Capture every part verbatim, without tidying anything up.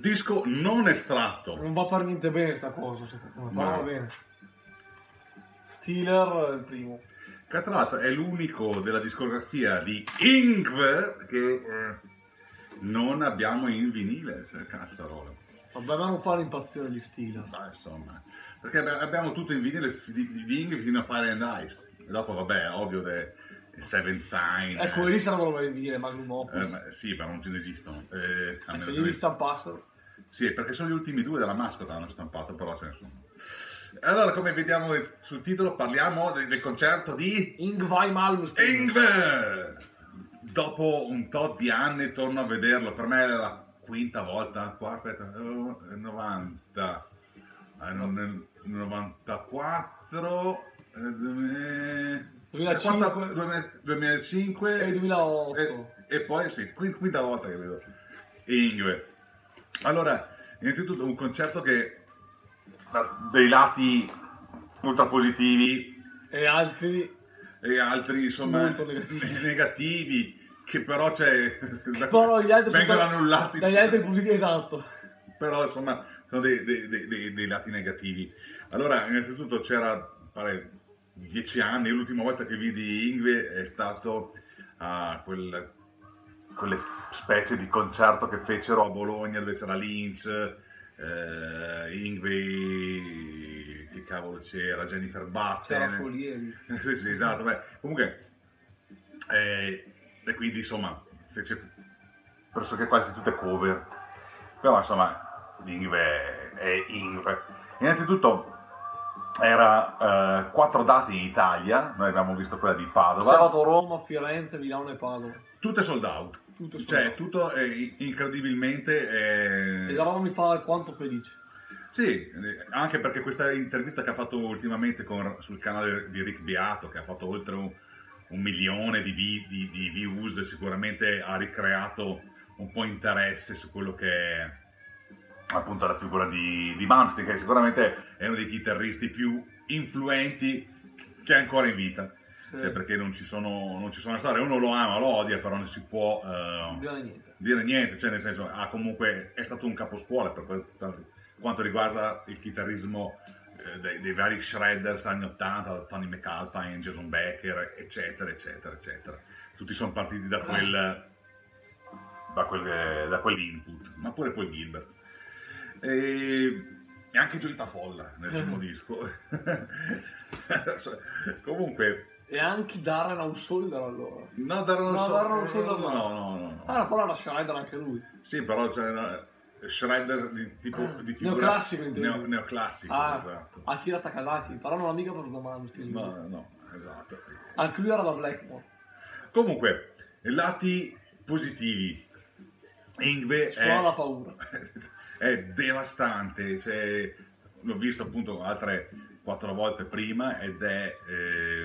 disco non estratto. Non va per niente bene sta cosa, secondo me. No. Va bene. Steeler è il primo. Che tra l'altro è l'unico della discografia di Yngwie che eh, non abbiamo in vinile, cioè cazzarola. Vabbè, ma non fanno impazzire gli Steeler. Dai, insomma, perché abbi- abbiamo tutto in vinile f- di, di, di Yngwie fino a Fire and Ice. E dopo, vabbè, ovvio, de, Seven Sign. Ecco, eh, lì sarebbero in vinile, Magnum Opus. eh, ma- sì, ma non ce ne esistono. Eh, Eh, almeno se che li ne- stampassero. Sì, perché sono gli ultimi due della mascota hanno stampato, però ce ne sono. Allora, come vediamo sul titolo, parliamo de- del concerto di Ingvar Malmsteen. Yngwie. Dopo un tot di anni torno a vederlo, per me è la quinta volta, qua, aspetta, eh, novanta, eh, non- nel novantaquattro, eh, duemila- duemilacinque. duemila- duemilacinque E duemilaotto. e, e poi sì, quinta, quinta volta che vedo Yngwie. Allora, innanzitutto un concerto che ha dei lati ultra positivi E altri. e altri insomma Molto negativi. negativi, che però c'è Però gli altri vengono sono annullati, dagli altri positivi, esatto. però insomma sono dei, dei- dei- dei- dei lati negativi. Allora, innanzitutto c'era pare dieci anni, l'ultima volta che vidi Yngwie è stato a quel, quelle specie di concerto che fecero a Bologna dove c'era Lynch, eh, Yngwie, che cavolo c'era, Jennifer Button. C'era Folieri. Sì, sì, esatto. Beh, comunque, eh, e quindi insomma, fece pressoché quasi tutte cover. Però insomma, Yngwie è Yngwie. Innanzitutto era eh, quattro date in Italia, noi abbiamo visto quella di Padova, Sabato Roma, Firenze, Milano e Padova. tutte sold out. Tutto sold Cioè, out. tutto è incredibilmente... eh, E la roba mi fa alquanto felice. Sì, eh, anche perché questa intervista che ha fatto ultimamente con- sul canale di Rick Beato, che ha fatto oltre un, un milione di, vi- di- di views, sicuramente ha ricreato un po' interesse su quello che è appunto la figura di, di Malmsteen, che sicuramente è uno dei chitarristi più influenti che è ancora in vita. Sì. Cioè, perché non ci sono, non ci sono storie, uno lo ama, lo odia, però non si può... eh, Non dire niente. dire niente, cioè nel senso ha comunque è stato un caposcuola per, quel- per quanto riguarda il chitarrismo eh, dei, dei vari shredders anni ottanta, Tony McAlpine, Jason Becker, eccetera, eccetera, eccetera. Tutti sono partiti da quel da, quel, da quell'input, ma pure poi Gilbert. E, e anche Gioita Folla nel primo disco. Comunque, E anche Darren Householder allora. no, Darren No, Householder- Darren Householder no, no. no, no, no, no. Ah, però era Shredder anche lui. Sì, però c'è una- Shredder di tipo di figura Neoclassico, intendi? neo- neoclassico, Ah, esatto. Akira Takadaki, però non ha mica preso da Malmsteen. No, no, esatto. Anche lui era da Blackmore. Comunque, lati positivi. Yngwie Suona è, la paura. è devastante, cioè, l'ho visto appunto altre quattro volte prima ed è eh,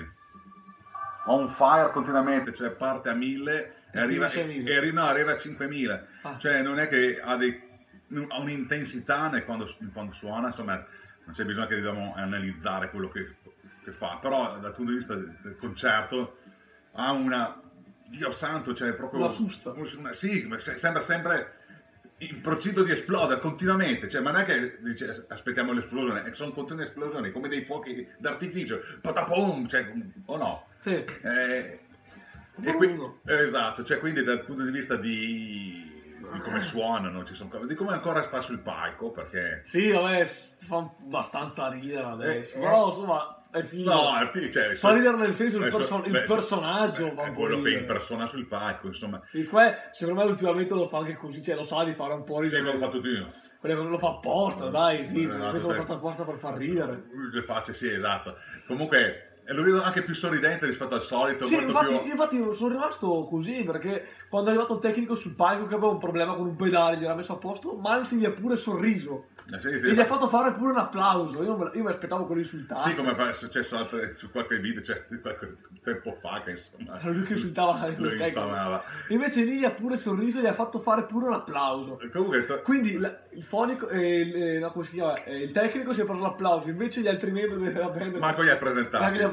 on fire continuamente, cioè parte a mille e E arriva, finisce a mille. e, e- no, arriva a cinquemila. Ah, Cioè non è che ha, dei- ha un'intensità né quando, quando suona, insomma non c'è bisogno che dobbiamo analizzare quello che, che fa, però dal punto di vista del, del concerto ha una, Dio santo, cioè proprio... Una susta. una- sì, ma se- sembra sempre in procinto di esplodere continuamente, cioè ma non è che dice aspettiamo l'esplosione, eh, sono continue esplosioni come dei fuochi d'artificio, patapom, cioè, o no? Sì. Eh, Un e po' qui- uno. eh, esatto, cioè quindi dal punto di vista di, di come suonano, ci sono, di come ancora sta sul palco, perché... Sì, vabbè, fa abbastanza ridere adesso. Eh, Però insomma è figo. No, alla fine, cioè, Fa ridere nel senso il, eh, so- perso- il beh, so- personaggio. eh, fa è un po' quello che ridere. impersona sul palco, insomma. Sì, secondo me, secondo me ultimamente lo fa anche così, cioè lo sa di fare un po' Sì, ridere. come ho fatto io. Quello che lo fa apposta, dai, sì, Esatto, questo lo sì. fa apposta per far ridere. Le facce, sì, esatto. Comunque, e lo vedo anche più sorridente rispetto al solito, Sì, molto infatti, più... io infatti sono rimasto così perché quando è arrivato il tecnico sul palco che aveva un problema con un pedale, gliel'ha messo a posto, Malmsteen gli ha pure sorriso Eh, sì, sì, e gli ha fatto fare pure un applauso. Io, me- io mi aspettavo che lo insultasse. Sì, come fa- è successo altre- su qualche video, cioè qualche tempo fa, che insomma... Era lui che insultava il lo tecnico. infamava. Invece lì gli ha pure sorriso e gli ha fatto fare pure un applauso. Comunque, to- Quindi la- il fonico, eh, il, eh, no, come si chiama? Eh, il tecnico si è preso l'applauso, invece gli altri membri della band Marco gli ha presentato. neanche gli ha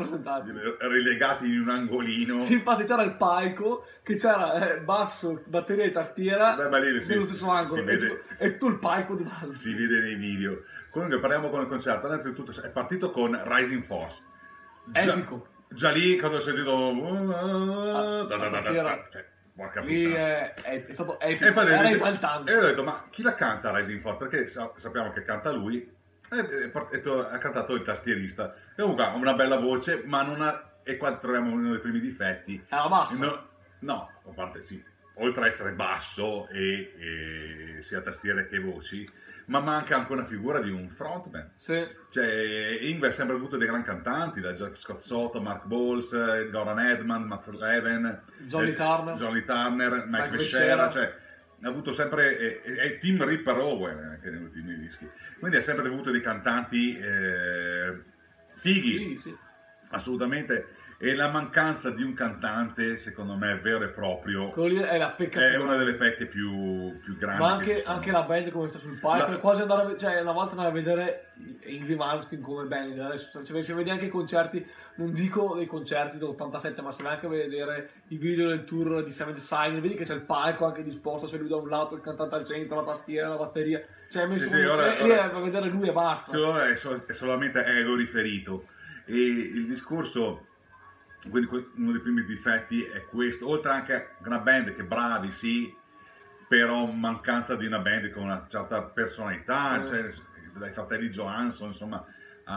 rappresentati. relegati in un angolino. Sì, infatti c'era il palco, che c'era eh, basso, batteria e tastiera Beh, ma lì nello si- stesso angolo, si e, vede- tu- e tu il palco di mano. Si vede nei video. Comunque parliamo con il concerto. Innanzitutto è partito con Rising Force. Già, Epico. già lì quando ho sentito da, da, da, da, tastiera. da, cioè, porca Lì puttana. è, è- è stato E epico, infatti ho era detto- esaltante. e ho detto, ma chi la canta Rising Force? Perché sa- sappiamo che canta lui. E, e part- e to- ha cantato il tastierista. E comunque ha una bella voce, ma non ha. E qua troviamo uno dei primi difetti. Era basso. No, no, a parte sì, oltre a essere basso e, e sia tastiere che voci, ma manca anche una figura di un frontman. Sì. Cioè, Yngwie ha sempre avuto dei gran cantanti, da Jack Scott Soto, Mark Bowles, eh, Goran Edman, Matt Leven, Johnny eh, Turner. Johnny Turner, Mike, Mike Messera, Messera. cioè ha avuto sempre, e, e- e Tim Ripper Owen anche negli ultimi dischi, quindi ha sempre avuto dei cantanti eh, fighi, Sì, sì. assolutamente, e la mancanza di un cantante secondo me vero e proprio Quello lì è la pecca è più una grande. delle pecche più, più grandi Ma che ci anche, sono. anche la band come sta sul palco, La- è quasi andare a ve- cioè una volta andare a vedere Yngwie Malmsteen come band, adesso cioè, se vedi anche i concerti, non dico dei concerti dell'ottantasette, ma se vai anche a vedere i video del tour di Seventh Sign, vedi che c'è il palco anche disposto, c'è lui da un lato, il cantante al centro, la tastiera, la batteria, cioè è messo Sì, sì, come- ora- e- e lì ora- è a vedere lui e basta. Solo- è, sol- è solamente ego riferito, e il discorso, quindi que- uno dei primi difetti è questo, oltre anche a una band che bravi sì, però mancanza di una band con una certa personalità, Mm. cioè, dai fratelli Johansson insomma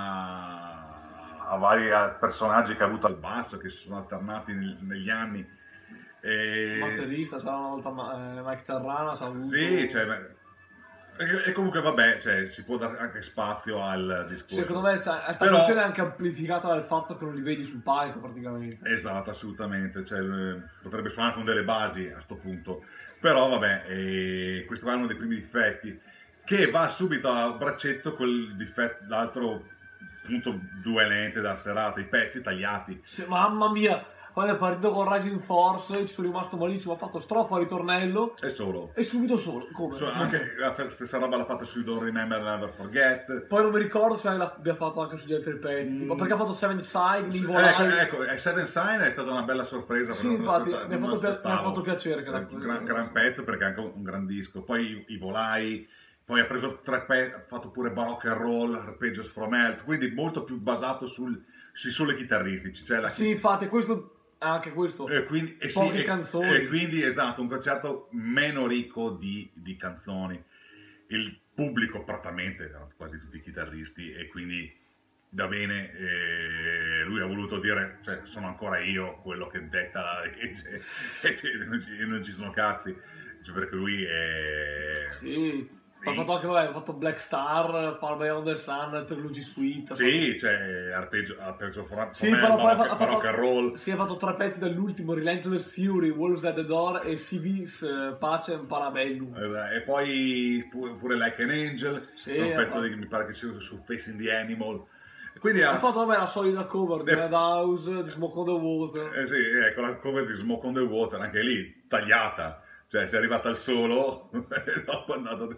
a, a vari a personaggi che ha avuto al basso, che si sono alternati nel- negli anni. E... Batterista, sarà una volta Ma- eh, Mike Terrana, s'ha avuto. Sì, cioè, beh, e, e comunque vabbè, cioè, si può dare anche spazio al discorso. Secondo me cioè, questa Però- questione è anche amplificata dal fatto che non li vedi sul palco praticamente. Esatto, assolutamente, cioè, eh, potrebbe suonare con delle basi a sto punto, però vabbè, eh, questo è uno dei primi difetti, che va subito a braccetto col difetto, l'altro punto duelente della serata, i pezzi tagliati. Sì, mamma mia, quando è partito con Rising Force ci sono rimasto malissimo, ha fatto strofa, ritornello E solo. e subito solo. Come? So- anche la f- stessa roba l'ha fatta su Don't Remember Never Forget. Poi non mi ricordo se l'abbia fatto anche sugli altri pezzi, Mm. tipo, perché ha fatto Seven Side, Ecco, Nivolai. ecco, e Seven Sign è stata una bella sorpresa. Sì, però non infatti, aspetta- mi ha non fatto, pia- aspettavo. mi ha fatto piacere che Eh, la- un gran, gran pezzo perché è anche un gran disco. Poi i, i volai, poi ha preso tre pezzi, ha fatto pure baroque and roll, arpeggios from Health, quindi molto più basato sul, sui solo chitarristici. Cioè la, Sì, infatti, questo anche questo. e quindi, e sì, Poche e- canzoni. E quindi esatto, un concerto meno ricco di, di canzoni. Il pubblico praticamente erano quasi tutti chitarristi e quindi da bene, eh, lui ha voluto dire, cioè sono ancora io quello che detta la legge e cioè, non, ci, non ci sono cazzi, cioè, perché lui è... Sì. Ha Sì. fatto anche, vabbè, ha fatto Black Star, Far Beyond the Sun, Trilogy Suite. ha Sì, cioè arpeggio, arpeggio fra, Sì, però poi ha baroque, fa- ha fatto, baroque and roll. sì, ha fatto tre pezzi dall'ultimo, Relentless Fury, Wolves at the Door e C V's eh, Pace and Parabellum. Eh, E poi pu- pure Like an Angel, Sì, un ha pezzo fatto- di, mi pare che sia su Facing the Animal. E quindi ha, Ha fatto, vabbè, la solita cover di Eh. Red House, di Smoke on the Water. eh sì, ecco la cover di Smoke on the Water, anche lì tagliata, cioè si è arrivata al solo e dopo è andato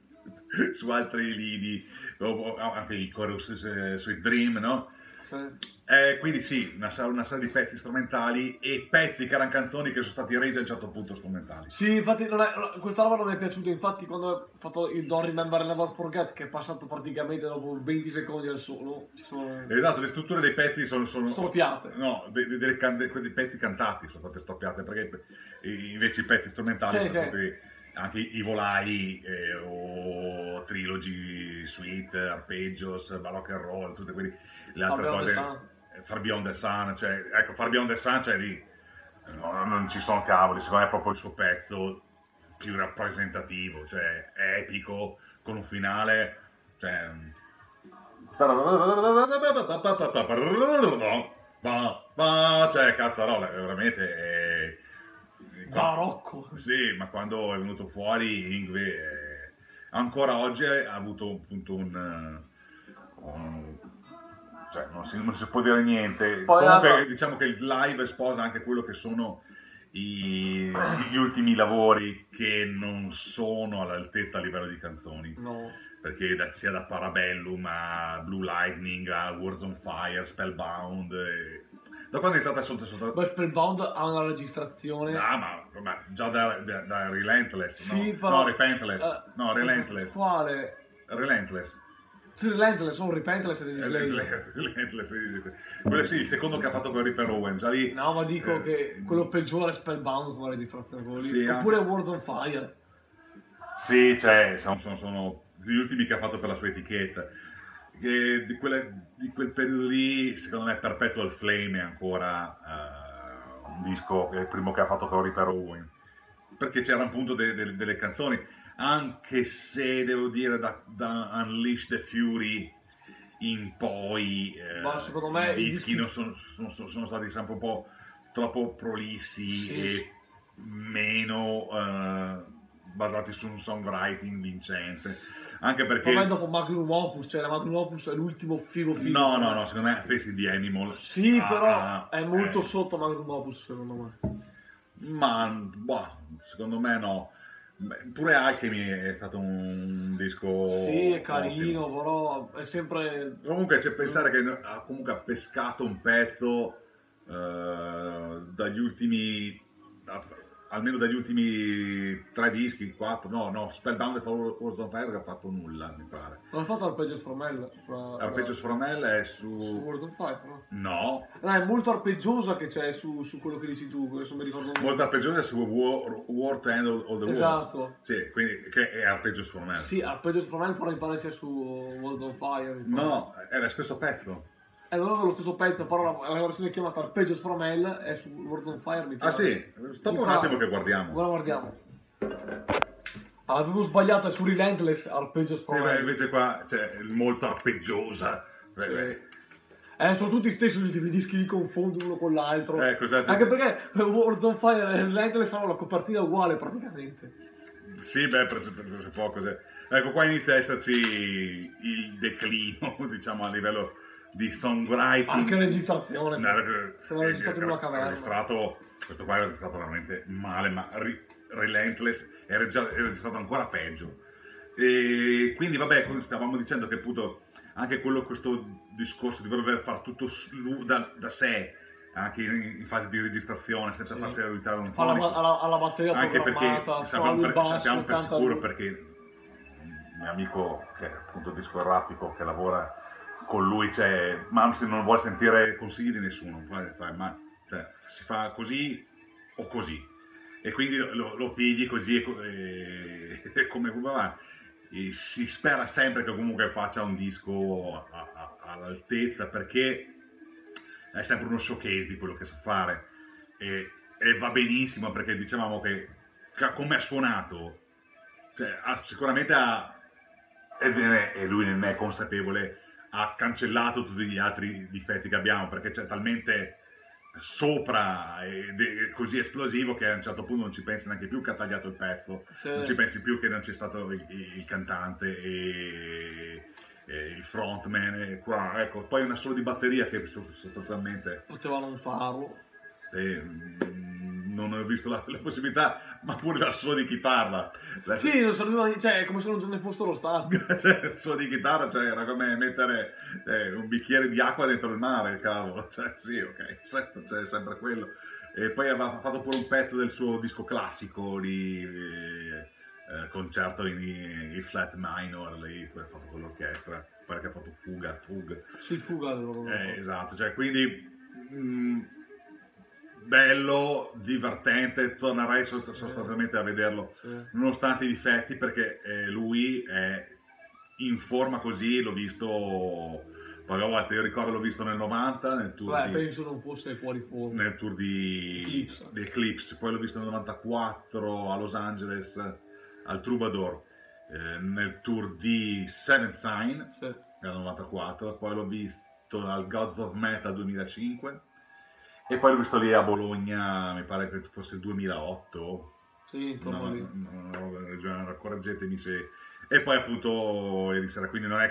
su altri lidi, o- o anche i chorus eh, sui Dream, no? Sì. Eh, quindi sì, una, sa- una serie di pezzi strumentali e pezzi che erano canzoni che sono stati resi a un certo punto strumentali. Sì, infatti non è- non- questa roba non mi è piaciuta, infatti quando ho fatto il Don't Remember Never Forget, che è passato praticamente dopo venti secondi al solo, ci sono Esatto, le strutture dei pezzi sono... sono storpiate. No, de- de- delle can- de- quei pezzi cantati sono state stoppiate, perché i- invece i pezzi strumentali Sì, sono sì. stati anche i volai eh, o trilogy, suite, arpeggios, baroque and roll, tutte quelle, le altre Far Beyond the cose, Sun. eh, Far Beyond the Sun, cioè, ecco, Far Beyond the Sun, cioè lì no, non ci sono cavoli, secondo me è proprio il suo pezzo più rappresentativo, cioè è epico, con un finale, cioè... Cioè, cazzarola, è veramente... È... Barocco. Sì, ma quando è venuto fuori Yngwie, eh, ancora oggi ha avuto appunto un... eh, un- cioè, non si, non si può dire niente. Poi Comunque, l'altro- diciamo che il live sposa anche quello che sono i, gli ultimi lavori che non sono all'altezza a livello di canzoni. No. Perché da, sia da Parabellum a Blue Lightning a Words on Fire, Spellbound, e... da quando è stata sotto sotto... Poi Spellbound ha una registrazione... Ah, ma, ma già da, da, da Relentless, sì, no? però... No, Repentless, uh, no, Relentless. Quale? Relentless. Sì, Relentless, non Repentless di Slayer. Relentless, quello sì, il secondo che ha fatto con Reaper Owen, già lì... No, ma dico eh, che quello peggiore è Spellbound come registrazione, quello lì. Sì, Oppure anche... Words on Fire. Sì, cioè, sono, sono, sono gli ultimi che ha fatto per la sua etichetta. Che di, quelle, di quel periodo lì, secondo me, Perpetual Flame è ancora uh, un disco, è il primo che ha fatto con Reaper Owen. Perché c'erano appunto de, de, delle canzoni, anche se devo dire da, da Unleash the Fury in poi eh, ma secondo me i dischi, dischi... non sono, sono, sono stati sempre un po' troppo prolissi sì, e sì. meno uh, basati su un songwriting vincente, anche perché poi dopo Magnum Opus, cioè la Magnum Opus è l'ultimo figo figo. no no no, secondo me Face the Animal sì ah, però ah, è molto eh. sotto Magnum Opus secondo me. Ma boh, secondo me no. Pure Alchemy è stato un disco sì, è carino, ottimo. Però è sempre... Comunque c'è pensare che ha comunque ha pescato un pezzo eh, dagli ultimi, almeno dagli ultimi tre dischi, quattro, no, no, Spellbound e Words on Fire che ha fatto nulla, mi pare. Non ha fatto Arpeggios from Hell? Fra... Arpeggios from Hell è su... su Words on Fire, no? No. No, è molto arpeggiosa che c'è su, su quello che dici tu, adesso mi ricordo molto. Molto arpeggiosa su War, War to End All the World. Esatto. Sì, quindi che è Arpeggios from Hell. Sì, Arpeggios from Hell però mi pare sia su Words on Fire. No, era lo stesso pezzo. È lo stesso pezzo, però la, la versione chiamata Arpeggios from Hell è su Words on Fire, mi pare. Ah sì? Stop un pare. attimo che guardiamo. Ora guardiamo. Ah, avevo sbagliato, è su Relentless, Arpeggios from Sì, Hell. beh, invece qua c'è cioè, molto arpeggiosa. Beh, sì. beh. Eh, sono tutti stessi gli ultimi dischi, li confondo uno con l'altro. Eh, cos'è? Anche perché Words on Fire e Relentless hanno la copertina uguale praticamente. Sì, beh, per, per, per poco. Cioè. Ecco, qua inizia a esserci il declino, diciamo, a livello di songwriting. Anche registrazione. No, Sono registrato in una caverna. Registrato, questo qua è registrato veramente male, ma ri, Relentless è, regia, è registrato ancora peggio. E quindi, vabbè, stavamo dicendo che appunto anche quello, questo discorso di voler fare tutto da, da sé, anche in, in fase di registrazione, senza sì. farsi aiutare un Fa alla, alla, alla batteria anche programmata, perché sappiamo per, basso, sappiamo per sicuro lui. perché il mio amico che è appunto discografico che lavora con lui, cioè, Malmsteen non vuole sentire consigli di nessuno, fa, fa, ma, cioè, si fa così o così, e quindi lo, lo pigli così e, e come va. E si spera sempre che comunque faccia un disco a, a, all'altezza, perché è sempre uno showcase di quello che sa fare e, e va benissimo, perché dicevamo che, che come ha suonato, cioè, ha, sicuramente ha, e, e lui ne è consapevole, ha cancellato tutti gli altri difetti che abbiamo, perché c'è talmente sopra ed è così esplosivo che a un certo punto non ci pensi neanche più che ha tagliato il pezzo, sì. Non ci pensi più che non c'è stato il, il cantante e, e il frontman e qua, ecco, poi una solo di batteria che sostanzialmente poteva non farlo e, non ho visto la, la possibilità, ma pure la solo di chitarra la, sì, non serviva, cioè, è come se non ce ne fossero stati. Cioè, il suono di chitarra, cioè, era come mettere eh, un bicchiere di acqua dentro il mare, cavolo, cioè, sì, ok, sempre, cioè, sempre quello. E poi aveva fatto pure un pezzo del suo disco classico di eh, eh, concerto in, in flat minor, lì, poi ha fatto con l'orchestra, pare che ha fatto Fuga, Fug. Sì, Fuga. Eh, esatto, cioè, quindi... Mh, bello, divertente, tornerei sostanzialmente a vederlo, sì. Nonostante i difetti, perché eh, lui è in forma così, l'ho visto poche volte, io ricordo l'ho visto nel novanta, nel tour Beh, di, penso non fosse fuori forma, nel tour di Eclipse. di Eclipse, poi l'ho visto nel novantaquattro a Los Angeles al Troubadour, eh, nel tour di Seventh Sign, sì. Nel novantaquattro, poi l'ho visto al Gods of Metal duemilacinque. E poi l'ho visto lì a Bologna, mi pare che fosse il duemilaotto. Sì, intorno lì. No, no, no, correggetemi se... E poi appunto ieri sera, quindi non è che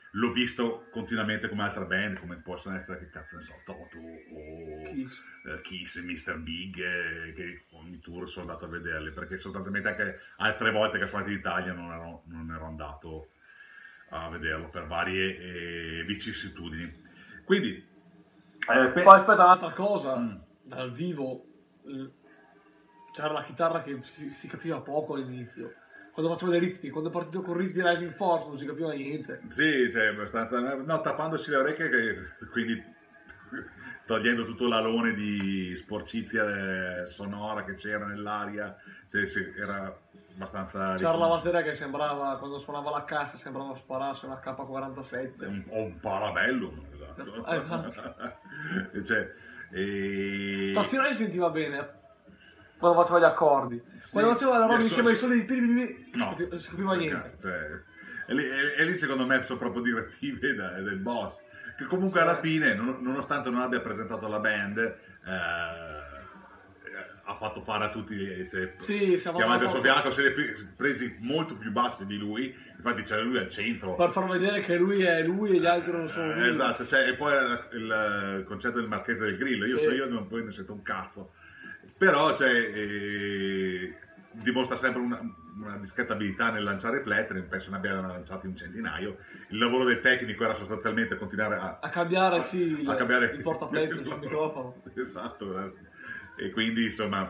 l'ho visto continuamente come altre band, come possono essere, che cazzo ne so, Toto o Kiss, uh, Kiss e mister Big, eh, che ogni tour sono andato a vederli, perché sostanzialmente anche altre volte che sono andato in Italia non ero, non ero andato a vederlo per varie eh, vicissitudini. Quindi, eh, pe- poi aspetta un'altra cosa, mm. dal vivo eh, c'era la chitarra che si, si capiva poco all'inizio. Quando facevo le ritmi, quando è partito con riff di Rising Force non si capiva niente. Sì, cioè abbastanza, no, tappandosi le orecchie, che, quindi togliendo tutto l'alone di sporcizia sonora che c'era nell'aria, cioè, era abbastanza... C'era la batteria che sembrava, quando suonava la cassa, sembrava sparasse una K quarantasette. Un, o un Parabellum, esatto. esatto. Cioè, e... Tastiera si sentiva bene quando faceva gli accordi. Sì, quando faceva la roba adesso... insieme ai soli di primi, no, non si capiva niente. Cioè, e, lì, e, e lì secondo me sono proprio direttive da, del boss, che comunque sì. alla fine, non, nonostante non abbia presentato la band, eh, ha fatto fare a tutti, se sì, siamo chiamati al suo fianco, se li ha presi molto più bassi di lui, infatti c'era lui al centro. Per far vedere che lui è lui e gli altri non sono lui. Eh, esatto, cioè, e poi il, il concetto del Marchese del Grillo, io sì. so io non, poi ne sento un cazzo. Però cioè, eh, dimostra sempre una, una discreta abilità nel lanciare plettri, penso ne abbia lanciati un centinaio. Il lavoro del tecnico era sostanzialmente continuare a, a cambiare, a, sì, a il, cambiare il portaplettri sul microfono. Esatto, e quindi insomma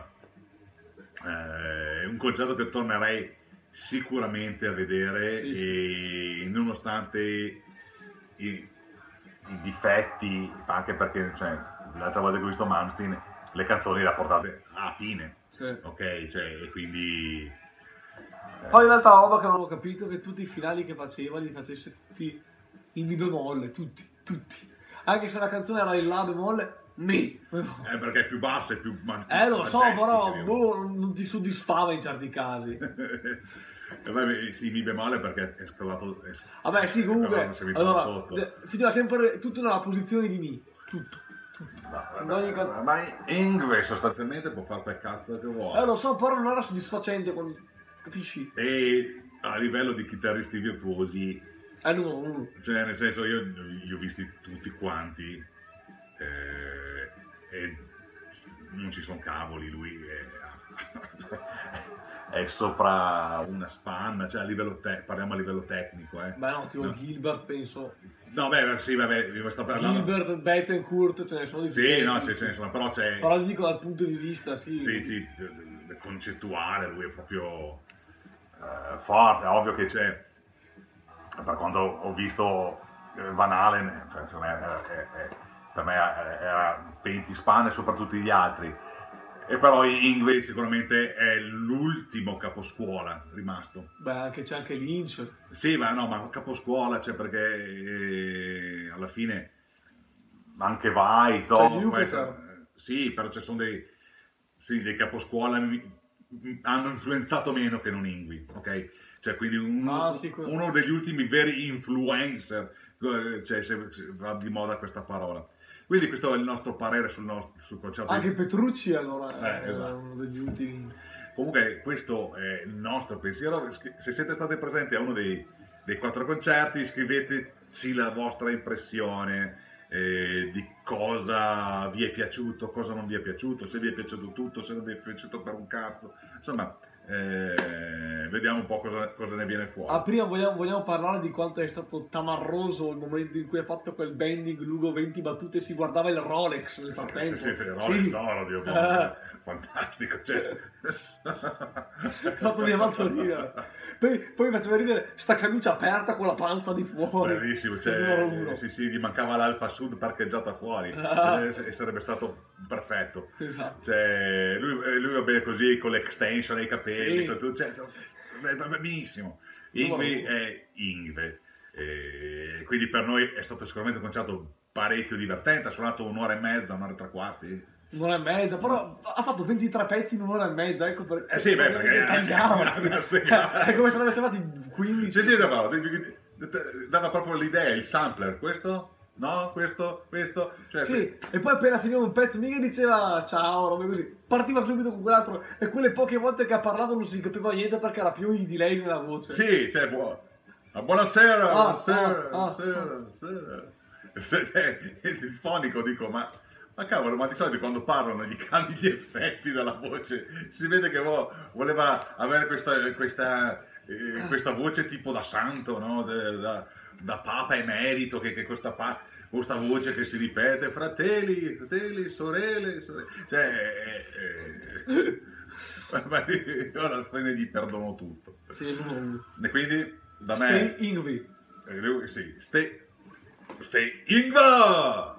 è eh, un concerto che tornerei sicuramente a vedere, sì, e sì. Nonostante i, i difetti, anche perché cioè, l'altra volta che ho visto Malmsteen le canzoni le ha portate a fine, sì. Ok, cioè, e quindi... Poi in realtà la roba che non ho capito è che tutti i finali che faceva li facesse tutti in mi bemolle, tutti, tutti. Anche se la canzone era in la bemolle, mi. Eh, perché è più basso e più... Man- eh lo so, majestic, però boh, non ti soddisfava in certi casi. Vabbè, sì, mi bemolle perché è scrollato... È sc- Vabbè, sì, comunque, allora, sotto. finiva sempre tutto nella posizione di mi, tutto. No, no, no, ma Yngwie sostanzialmente può fare quel cazzo che vuole. Eh lo so, però non era soddisfacente, quando... capisci? E a livello di chitarristi virtuosi, eh, no, no. Cioè nel senso io li ho visti tutti quanti eh, e non ci sono cavoli, lui è, è sopra una spanna, cioè a livello te- parliamo a livello tecnico. Eh. Beh no, tipo no. Gilbert penso. No, beh, sì, vabbè, io sto parlando... Gilbert, Bettencourt, ce ne sono di più. Sì, no, ce ne sono, però c'è... Però dico dal punto di vista, sì. Sì, sì, concettuale, lui è proprio uh, forte, è ovvio che c'è... Per quando ho visto Van Halen, cioè, per me era, per me era venti spanne sopra tutti gli altri. E però Yngwie sicuramente è l'ultimo caposcuola rimasto. Beh, anche c'è anche Lynch. Sì, ma no, ma caposcuola, cioè perché eh, alla fine anche vai, Tom, essere, sì, però ci sono dei, sì, dei caposcuola mi, hanno influenzato meno che non Yngwie, ok? Cioè, quindi uno, ah, sì, uno degli ultimi veri influencer, cioè se, se va di moda questa parola. Quindi questo è il nostro parere sul, nostro, sul concerto. Anche Petrucci allora eh, è esatto. uno degli ultimi. Comunque questo è il nostro pensiero. Se siete stati presenti a uno dei, dei quattro concerti, scriveteci la vostra impressione eh, di cosa vi è piaciuto, cosa non vi è piaciuto, se vi è piaciuto tutto, se non vi è piaciuto per un cazzo. Insomma, eh, vediamo un po' cosa, cosa ne viene fuori. Ah, prima vogliamo, vogliamo parlare di quanto è stato tamarroso il momento in cui ha fatto quel bending lungo venti battute e si guardava il Rolex nel frattempo. Sì, sì, sì, il Rolex sì. d'oro, Dio mio, fantastico, cioè. fatto mi ha fatto ridere. Poi, poi faceva ridere sta camicia aperta con la panza di fuori. Bellissimo, cioè, sì, sì, gli mancava l'Alfa Sud parcheggiata fuori ah. e sarebbe stato perfetto. Esatto. Cioè, lui, lui va bene così con l'extension ai capelli, sì. con tutto, cioè, va benissimo. Yngwie è Yngwie. E quindi per noi è stato sicuramente un concerto parecchio divertente, ha suonato un'ora e mezza, un'ora e tre quarti. Un'ora e mezza, però ha fatto ventitré pezzi in un'ora e mezza, ecco perché. Eh sì, beh, perché tagliamo. È come se ne avesse fatti quindici. Sì, sì, dava, dava proprio l'idea, il sampler, questo, no, questo, questo. Cioè, sì, e poi appena finiva un pezzo mica diceva ciao, robe così. Partiva subito con quell'altro e quelle poche volte che ha parlato non si capiva niente perché era più di delay nella voce. Sì, cioè, buono. Ah, buonasera, Ah, buonasera, ah, ah, buonasera, buonasera. Il fonico, dico, ma, ma cavolo, ma di solito quando parlano gli cambi gli effetti della voce, si vede che vo- voleva avere questa, questa, eh, questa voce tipo da santo, no? Da, da- da papa emerito, che, che questa, pa- questa voce che si ripete, fratelli, fratelli, sorelle, sorelle. Cioè, eh, eh, ma io alla fine gli perdono tutto. Sì, non... E quindi, da Stay me, Ingvi. eh, lui- sì, stay, stay Ingvar!